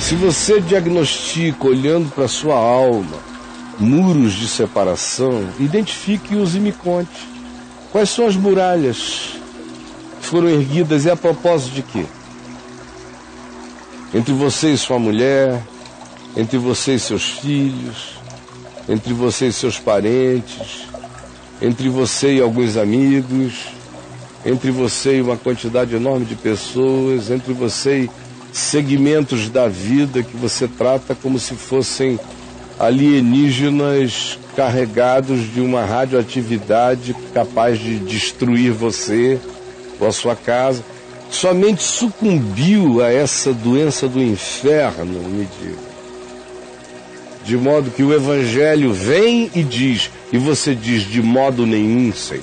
Se você diagnostica, olhando para sua alma, muros de separação, identifique-os e me conte. Quais são as muralhas que foram erguidas e a propósito de quê? Entre você e sua mulher, entre você e seus filhos, entre você e seus parentes, entre você e alguns amigos, entre você e uma quantidade enorme de pessoas, entre você e segmentos da vida que você trata como se fossem alienígenas carregados de uma radioatividade capaz de destruir você ou a sua casa. Somente sucumbiu a essa doença do inferno, me diga. De modo que o Evangelho vem e diz, e você diz, de modo nenhum, Senhor.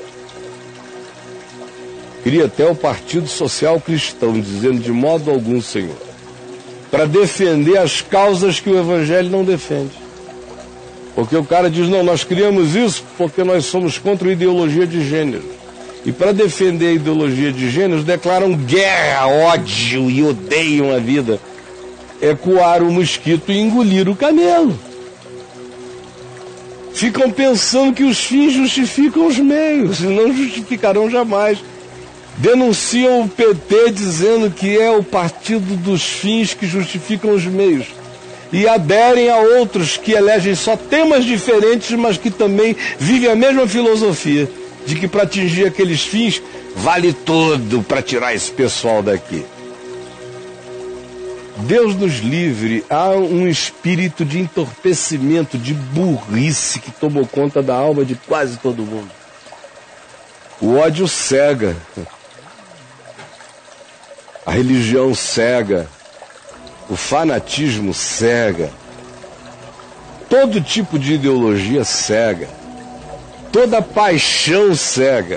Queria até o Partido Social Cristão dizendo, de modo algum, Senhor, para defender as causas que o Evangelho não defende. Porque o cara diz, não, nós criamos isso porque nós somos contra a ideologia de gênero. E para defender a ideologia de gênero, declaram guerra, ódio e odeiam a vida. É coar o mosquito e engolir o camelo. Ficam pensando que os fins justificam os meios, e não justificarão jamais. Denunciam o PT dizendo que é o partido dos fins que justificam os meios. E aderem a outros que elegem só temas diferentes, mas que também vivem a mesma filosofia, de que para atingir aqueles fins, vale tudo para tirar esse pessoal daqui. Deus nos livre, há um espírito de entorpecimento, de burrice que tomou conta da alma de quase todo mundo. O ódio cega. A religião cega. O fanatismo cega. Todo tipo de ideologia cega. Toda paixão cega.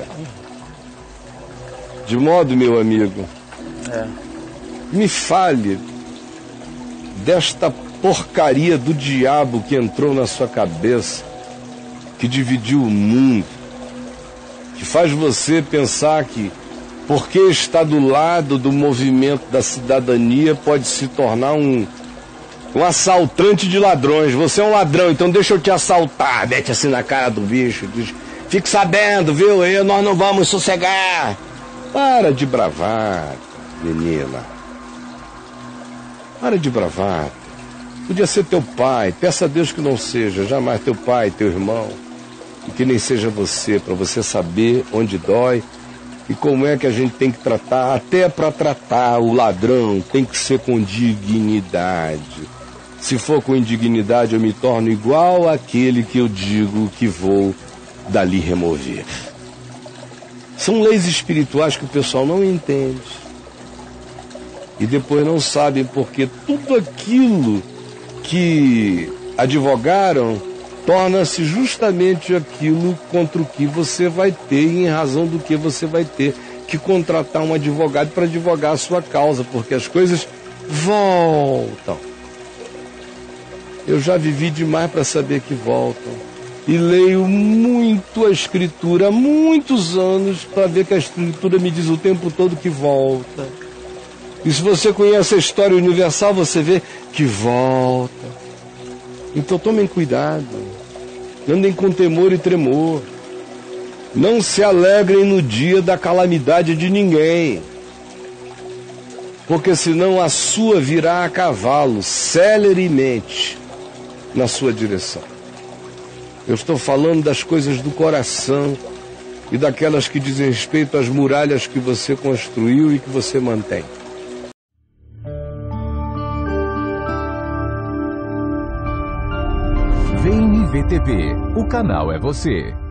De modo, meu amigo, me fale desta porcaria do diabo que entrou na sua cabeça, que dividiu o mundo, que faz você pensar que, porque está do lado do movimento da cidadania, pode se tornar um assaltante de ladrões. Você é um ladrão, então deixa eu te assaltar. Mete assim na cara do bicho, diz, fique sabendo, viu, nós não vamos sossegar. Para de bravata, menina. Para de bravata. Podia ser teu pai. Peça a Deus que não seja jamais teu pai, teu irmão. E que nem seja você, para você saber onde dói e como é que a gente tem que tratar. Até para tratar o ladrão tem que ser com dignidade. Se for com indignidade, eu me torno igual àquele que eu digo que vou dali remover. São leis espirituais que o pessoal não entende. E depois não sabem porque tudo aquilo que advogaram torna-se justamente aquilo contra o que você vai ter e em razão do que você vai ter que contratar um advogado para advogar a sua causa, porque as coisas voltam. Eu já vivi demais para saber que voltam. E leio muito a Escritura há muitos anos para ver que a Escritura me diz o tempo todo que volta. E se você conhece a história universal, você vê que volta. Então tomem cuidado. Andem com temor e tremor. Não se alegrem no dia da calamidade de ninguém. Porque senão a sua virá a cavalo, celeremente, na sua direção. Eu estou falando das coisas do coração e daquelas que dizem respeito às muralhas que você construiu e que você mantém. VTV, o canal é você.